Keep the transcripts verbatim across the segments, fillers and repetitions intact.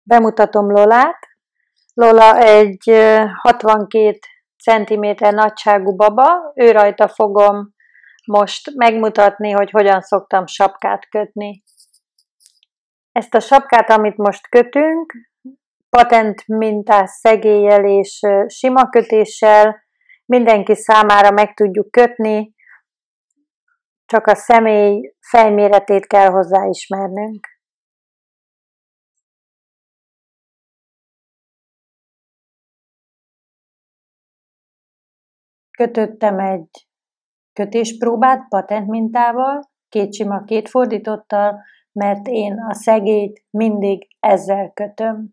Bemutatom Lolát. Lola egy hatvankét centiméter nagyságú baba, ő rajta fogom most megmutatni, hogy hogyan szoktam sapkát kötni. Ezt a sapkát, amit most kötünk, patent mintás szegéllyel és sima kötéssel mindenki számára meg tudjuk kötni, csak a személy fejméretét kell hozzá ismernünk. Kötöttem egy kötéspróbát patent mintával, két sima, két fordítottal, mert én a szegélyt mindig ezzel kötöm.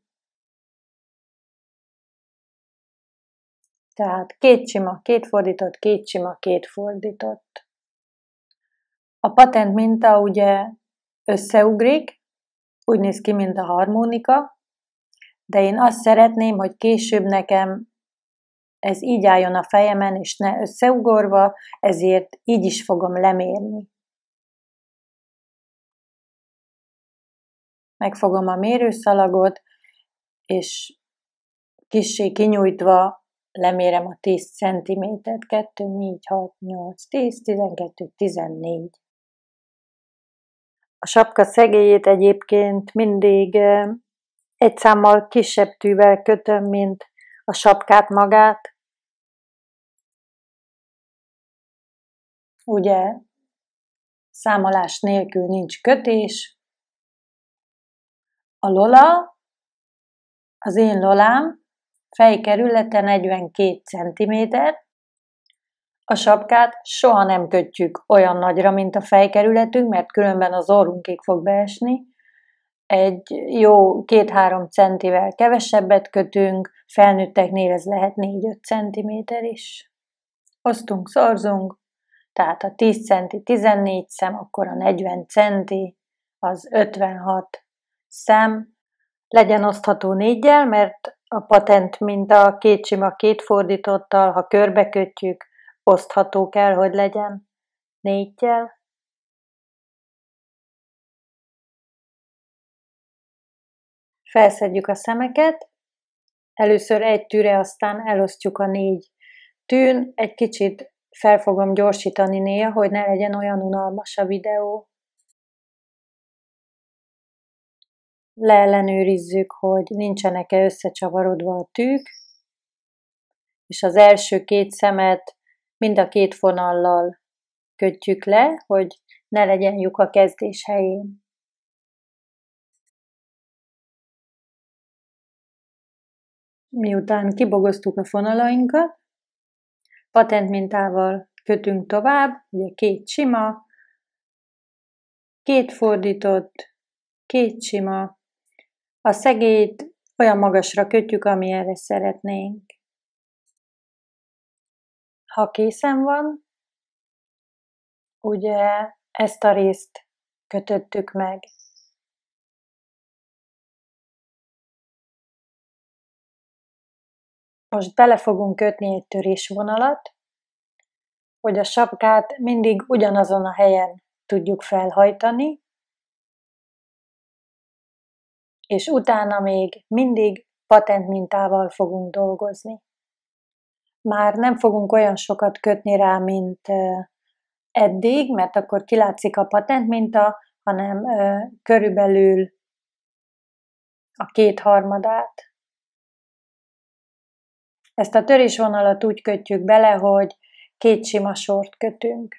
Tehát két sima, két fordított, két sima, két fordított. A patent minta ugye összeugrik, úgy néz ki, mint a harmonika, de én azt szeretném, hogy később nekem ez így álljon a fejemen, és ne összeugorva, ezért így is fogom lemérni. Megfogom a mérőszalagot, és kissé kinyújtva lemérem a tíz centimétert, kettő, négy, hat, nyolc, tíz, tizenkettő, tizennégy. A sapka szegélyét egyébként mindig egy számmal kisebb tűvel kötöm, mint a sapkát magát. Ugye számolás nélkül nincs kötés. A Lola, az én Lolám fejkerülete negyvenkét centiméter. A sapkát soha nem kötjük olyan nagyra, mint a fejkerületünk, mert különben az orrunkig fog beesni. Egy jó két-három centivel kevesebbet kötünk, felnőtteknél ez lehet négy-öt centiméter is. Osztunk, szorzunk, tehát a tíz centi tizennégy szem, akkor a negyven centi az ötvenhat szem. Legyen osztható néggyel, mert a patent minta két sima, két fordítottal, ha körbekötjük, osztható kell, hogy legyen néggyel. Felszedjük a szemeket, először egy tűre, aztán elosztjuk a négy tűn, egy kicsit fel fogom gyorsítani néha, hogy ne legyen olyan unalmas a videó. Leellenőrizzük, hogy nincsenek-e összecsavarodva a tűk, és az első két szemet mind a két fonallal kötjük le, hogy ne legyen lyuk a kezdés helyén. Miután kibogoztuk a fonalainkat, patent mintával kötünk tovább, ugye két sima, két fordított, két sima. A szegélyt olyan magasra kötjük, amilyenre szeretnénk. Ha készen van, ugye ezt a részt kötöttük meg. Most bele fogunk kötni egy törésvonalat, hogy a sapkát mindig ugyanazon a helyen tudjuk felhajtani, és utána még mindig patent mintával fogunk dolgozni. Már nem fogunk olyan sokat kötni rá, mint eddig, mert akkor kilátszik a patent minta, hanem körülbelül a kétharmadát. Ezt a törésvonalat úgy kötjük bele, hogy két sima sort kötünk.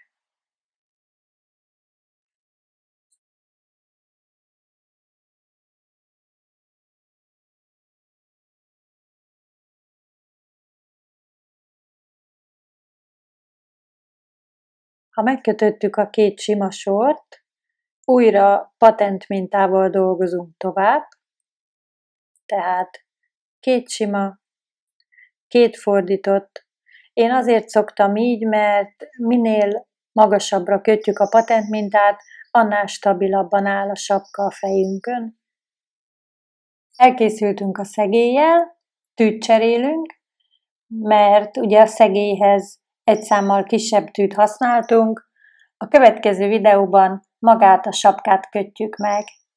Ha megkötöttük a két sima sort, újra patent mintával dolgozunk tovább, tehát két sima, két fordított. Én azért szoktam így, mert minél magasabbra kötjük a patent mintát, annál stabilabban áll a sapka a fejünkön. Elkészültünk a szegéllyel, tűt cserélünk, mert ugye a szegélyhez egy számmal kisebb tűt használtunk. A következő videóban magát a sapkát kötjük meg.